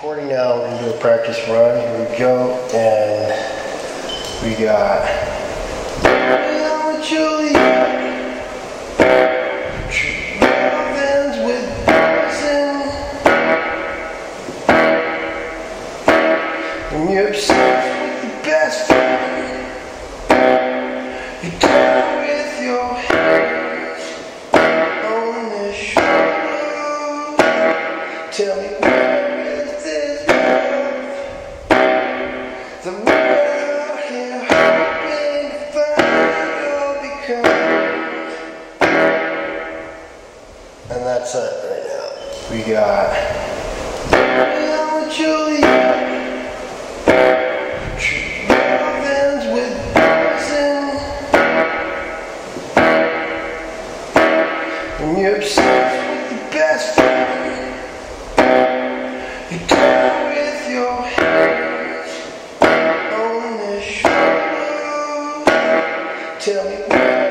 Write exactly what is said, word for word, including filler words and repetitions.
Recording now, we're going to do a practice run. Here we go, and we got Julia, Trevens with poison, and you're obsessed with the best friend. You're down with your hands on their shoulder. Tell me where the world here hoping to find your because. And that's it right now. We got Julia, Trevens with poison, and you're obsessed with the best friend. You're down with your hands. Tell me where